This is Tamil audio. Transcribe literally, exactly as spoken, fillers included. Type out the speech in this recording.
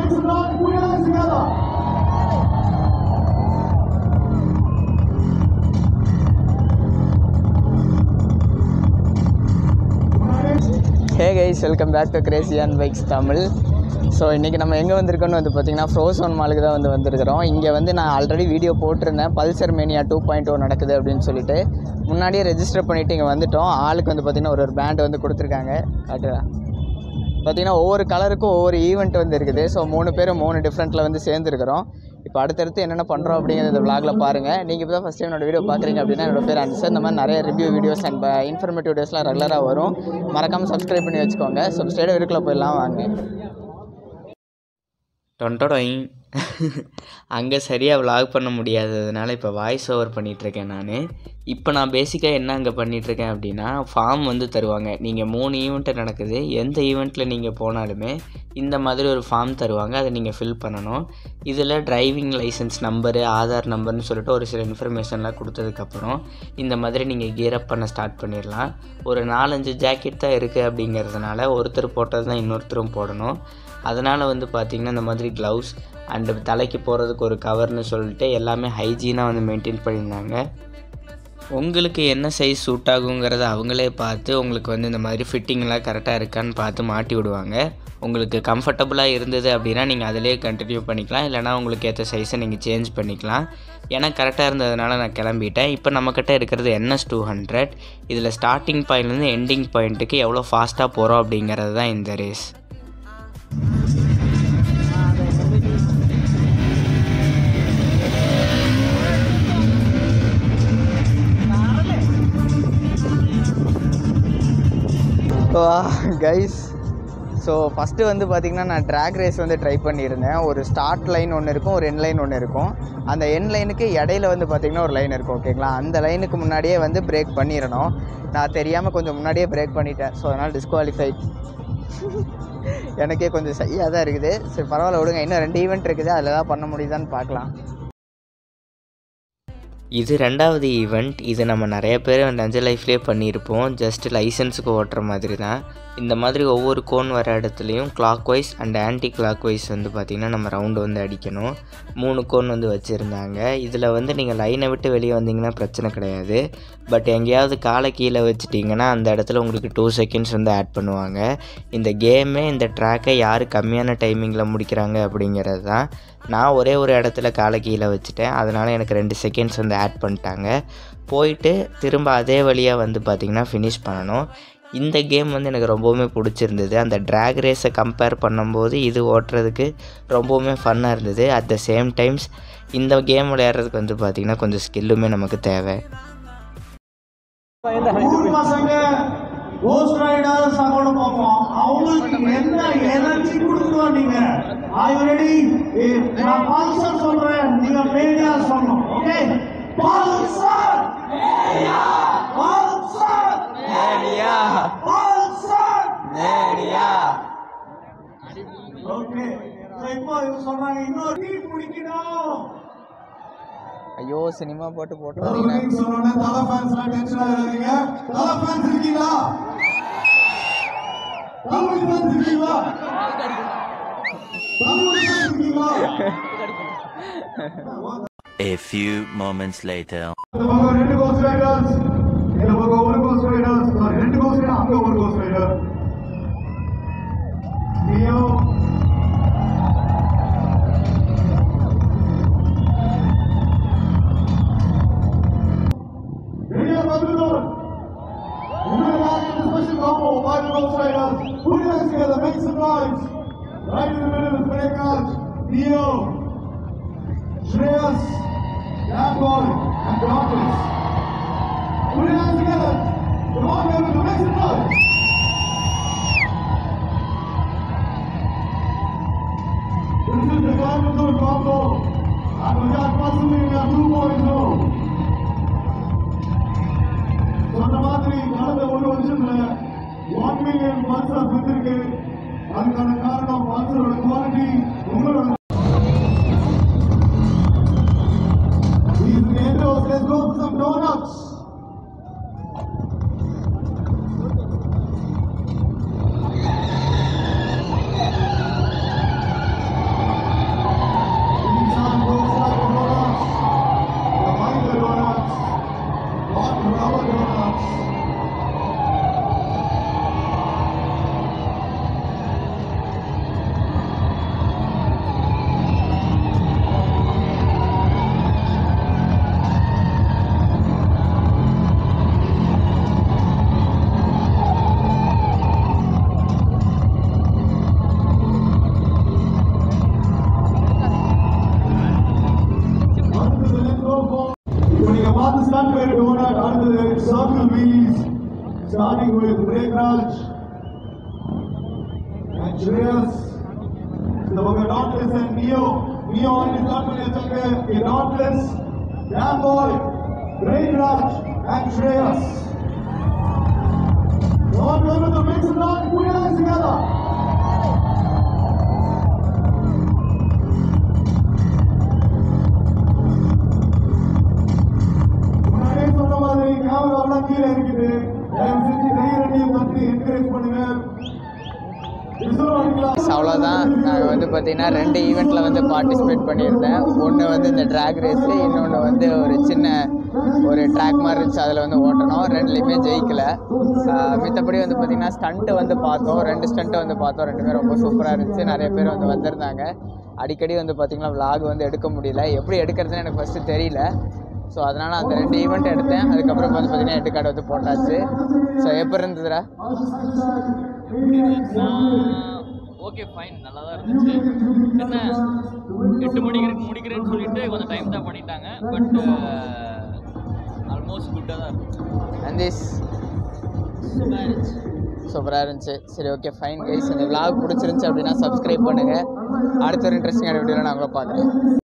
Make some noise, put your hands together. Hey guys, welcome back to Crazy and Bikes Tamil. So இன்றைக்கி நம்ம எங்கே வந்திருக்கோன்னு வந்து பார்த்திங்கன்னா ப்ரோசோன் மாலுக்கு தான் வந்து வந்திருக்கிறோம். இங்கே வந்து நான் ஆல்ரெடி வீடியோ போட்டிருந்தேன், Pulsar mania two point O நடக்குது அப்படின்னு சொல்லிட்டு. முன்னாடியே ரெஜிஸ்டர் பண்ணிவிட்டு இங்கே வந்துவிட்டோம். ஆளுக்கு வந்து பார்த்திங்கன்னா ஒரு ஒரு பேண்ட் வந்து கொடுத்துருக்காங்க. காட்டுறா பார்த்திங்கன்னா ஒவ்வொரு கலருக்கும் ஒவ்வொரு ஈவெண்ட் வந்து இருக்குது. ஸோ மூணு பேரும் மூணு டிஃப்ரெண்ட்டில் வந்து சேர்ந்துருக்கிறோம். இப்போ அடுத்தடுத்து என்னென்ன பண்ணுறோம் அப்படிங்கிறது இந்த விளாகில் பாருங்கள். நீங்கள் இப்போ தான் ஃபஸ்ட் டைம் என்னோட வீடியோ பார்க்குறீங்க அப்படின்னா என்னோட பேர் அன்சர். இந்த மாதிரி நிறைய ரிவ்யூ வீடியோஸ் அண்ட் இன்ஃபர்மேட்டிவ் வீடியோஸ்லாம் ரெகுலராக வரும். மறக்காமல் சப்ஸ்கிரைப் பண்ணி வச்சுக்கோங்க. ஸோ ஸ்டேடியம் வீடியோக்குள்ளே போயிடலாம் வாங்க. டொண்டோடொய் அங்கே சரியாக விளாக் பண்ண முடியாததுனால இப்போ வாய்ஸ் ஓவர் பண்ணிகிட்ருக்கேன் நான். இப்போ நான் பேசிக்காக என்ன அங்கே பண்ணிகிட்ருக்கேன் அப்படின்னா, ஃபார்ம் வந்து தருவாங்க. நீங்கள் மூணு ஈவெண்ட்டு நடக்குது, எந்த ஈவெண்ட்டில் நீங்கள் போனாலுமே இந்த மாதிரி ஒரு ஃபார்ம் தருவாங்க. அதை நீங்கள் ஃபில் பண்ணணும். இதில் டிரைவிங் லைசன்ஸ் நம்பரு, ஆதார் நம்பர்னு சொல்லிட்டு ஒரு சில இன்ஃபர்மேஷன்லாம் கொடுத்ததுக்கப்புறம் இந்த மாதிரி நீங்கள் கியரப் பண்ண ஸ்டார்ட் பண்ணிடலாம். ஒரு நாலஞ்சு ஜாக்கெட் தான் இருக்குது அப்படிங்கிறதுனால ஒருத்தர் போட்டது தான் இன்னொருத்தரும் போடணும். அதனால் வந்து பார்த்திங்கன்னா இந்த மாதிரி க்ளவுஸ் அண்டு தலைக்கு போகிறதுக்கு ஒரு கவர்னு சொல்லிட்டு எல்லாமே ஹைஜீனாக வந்து மெயின்டைன் பண்ணியிருந்தாங்க. உங்களுக்கு என்ன சைஸ் சூட் ஆகுங்கிறத அவங்களே பார்த்து உங்களுக்கு வந்து இந்த மாதிரி ஃபிட்டிங்லாம் கரெக்டாக இருக்கான்னு பார்த்து மாட்டி விடுவாங்க. உங்களுக்கு கம்ஃபர்டபுளாக இருந்தது அப்படின்னா நீங்கள் அதிலே கண்டினியூ பண்ணிக்கலாம், இல்லைனா உங்களுக்கு ஏற்ற சைஸை நீங்கள் சேஞ்ச் பண்ணிக்கலாம். ஏன்னா கரெக்டாக இருந்ததுனால நான் கிளம்பிட்டேன். இப்போ நம்மக்கிட்ட இருக்கிறது என்எஸ் டூ ஹண்ட்ரட். இதில் ஸ்டார்டிங் பாயிண்ட்லேருந்து எண்டிங் பாயிண்ட்டுக்கு எவ்வளோ ஃபாஸ்ட்டாக போகிறோம் அப்படிங்கிறது தான் இந்த ரேஸ். கைஸ், ஸோ ஃபஸ்ட்டு வந்து பார்த்திங்கன்னா நான் ட்ராக் ரேஸ் வந்து ட்ரை பண்ணியிருந்தேன். ஒரு ஸ்டார்ட் லைன் ஒன்று இருக்கும், ஒரு என் லைன் ஒன்று இருக்கும். அந்த என் லைனுக்கு இடையில வந்து பார்த்திங்கன்னா ஒரு லைன் இருக்கும், ஓகேங்களா? அந்த லைனுக்கு முன்னாடியே வந்து பிரேக் பண்ணிடணும். நான் தெரியாமல் கொஞ்சம் முன்னாடியே பிரேக் பண்ணிட்டேன். ஸோ அதனால் டிஸ்குவாலிஃபைட். எனக்கே கொஞ்சம் சரியாக தான் இருக்குது. சரி பரவாயில்ல விடுங்க, இன்னும் ரெண்டு ஈவெண்ட் இருக்குது, அதில் தான் பண்ண முடியுதான்னு பார்க்கலாம். இது ரெண்டாவது ஈவெண்ட். இது நம்ம நிறைய பேர் நெஞ்ச லைஃப்லேயே பண்ணியிருப்போம். ஜஸ்ட் லைசன்ஸுக்கு ஓட்டுற மாதிரி தான். இந்த மாதிரி ஒவ்வொரு கோன் வர இடத்துலையும் clockwise and anticlockwise வந்து பார்த்திங்கன்னா நம்ம ரவுண்டு வந்து அடிக்கணும். மூணு கோன் வந்து வச்சுருந்தாங்க. இதில் வந்து நீங்கள் லைனை விட்டு வெளியே வந்தீங்கன்னா பிரச்சனை கிடையாது. பட் எங்கேயாவது காலை கீழே வச்சுட்டிங்கன்னா அந்த இடத்துல உங்களுக்கு டூ செகண்ட்ஸ் வந்து ஆட் பண்ணுவாங்க. இந்த கேமே இந்த ட்ராக்கை யார் கம்மியான டைமிங்கில் முடிக்கிறாங்க அப்படிங்கிறது தான். நான் ஒரே ஒரு இடத்துல காலை கீழே வச்சுட்டேன், அதனால் எனக்கு ரெண்டு செகண்ட்ஸ் வந்து ஆட் பண்ணிட்டாங்க. போயிட்டு திரும்ப அதே வழியாக வந்து பார்த்திங்கன்னா ஃபினிஷ் பண்ணணும். இந்த கேம் வந்து எனக்கு ரொம்பவுமே பிடிச்சிருந்தது. அந்த ட்ராக் ரேஸை கம்பேர் பண்ணும்போது இது ஓட்டுறதுக்கு ரொம்பவுமே ஃபன்னாக இருந்தது. அட் த சேம் டைம்ஸ் இந்த கேம் விளையாடுறதுக்கு வந்து பார்த்திங்கன்னா கொஞ்சம் ஸ்கில்லுமே நமக்கு தேவை. கோஸ்ட் ரைடர்ஸ் அவங்களோட பார்ப்போம். அவங்களுக்கு என்ன எனர்ஜி கொடுக்கணும் நீங்க. Are you ready? நான் பல்சர் சொல்றேன், நீங்க மேனியா சொல்லணும். Okay, Pulsar mania, Pulsar mania, Pulsar mania. Okay, இப்போ இவங்க சொல்றாங்க இன்னொரு டீம் முடிக்கணும். ஐயோ சினிமா போட்டு போட்டு சொன்னோன்னே தலை ஃபேன்ஸ்லாம் டென்ஷன் ஆகாதீங்க. தலை ஃபேன்ஸ் இருக்கீங்களா? தமிழ் ஃபேன்ஸ் இருக்கீங்களா? தமிழ் ஃபேன்ஸ் இருக்கீங்களா? A few moments later. இந்த பக்கம் ரெண்டு கோஸ்ட் ரைடர்ஸ், இந்த பக்கம் ஒரு கோஸ்ட் ரைடர்ஸ். ரெண்டு கோஸ்ட் ரைடர், அங்க ஒரு கோஸ்ட் ரைடர். நீயோ put your hands together, make some noise. Right in the middle of the breakout, Neo, Shreyas, Gamboy, and Broncos. Put your hands together. Come on, everyone, make some noise. This is the Coimbatore combo. And Bajaj Pulsar Mania two point oh. சொன்ன மாதிரி கடந்த ஒரு வருஷத்துல ஒன் மில்லியன் பல்சர் வித்திருக்கு. அதுக்கான காரணம் பல்சரோட குவாலிட்டி, உங்களோட let's go for some donuts. starting with Breakraj and Shreyas. The Boga Dauntless and Neo. Neo on his start with a Dauntless, Damn Boy, Breakraj and Shreyas. All together to mix it up, put your hands together. அவ்வளோதான். நாங்கள் வந்து பார்த்திங்கன்னா ரெண்டு ஈவெண்ட்டில் வந்து பார்ட்டிசிபேட் பண்ணியிருந்தேன். ஒன்று வந்து இந்த ட்ராக் ரேஸு, இன்னொன்று வந்து ஒரு சின்ன ஒரு ட்ராக் மாதிரி இருந்துச்சு, அதில் வந்து ஓட்டணும். ரெண்டுலேயுமே ஜெயிக்கலை. மித்தபடி வந்து பார்த்திங்கன்னா ஸ்டண்ட்டு வந்து பார்த்தோம். ரெண்டு ஸ்டண்ட்டு வந்து பார்த்தோம். ரெண்டுமே ரொம்ப சூப்பராக இருந்துச்சு. நிறைய பேர் வந்து வந்திருந்தாங்க. அடிக்கடி வந்து பார்த்திங்கன்னா விலாக் வந்து எடுக்க முடியல. எப்படி எடுக்கிறதுன்னு எனக்கு ஃபஸ்ட்டு தெரியல. ஸோ அதனால் அந்த ரெண்டு ஈவெண்ட் எடுத்தேன். அதுக்கப்புறம் வந்து பார்த்திங்கன்னா எட்டு கார்டு வந்து போட்டாச்சு. ஸோ எப்படி இருந்ததுடா? ஓகே ஃபைன், நல்லா தான் இருந்துச்சு. என்ன எட்டு மணிக்கு முடிக்கிறேன்னு சொல்லிட்டு கொஞ்சம் டைம் தான் பண்ணிட்டாங்க. பட் ஆல்மோஸ்ட் குட்டாக தான் இருந்துச்சு. அந்தீஸ் சூப்பராக இருந்துச்சு. சூப்பராக இருந்துச்சு. சரி, ஓகே ஃபைன் கைஸ். இந்த விலாக் பிடிச்சிருந்துச்சி அப்படின்னா சப்ஸ்கிரைப் பண்ணுங்கள். அடுத்த ஒரு இன்ட்ரெஸ்டிங்கான வீடியோவில் நான் உங்களை பார்க்குறேன்.